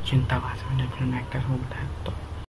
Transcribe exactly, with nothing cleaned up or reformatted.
जिन तबासुम ने film actor को बताया। तो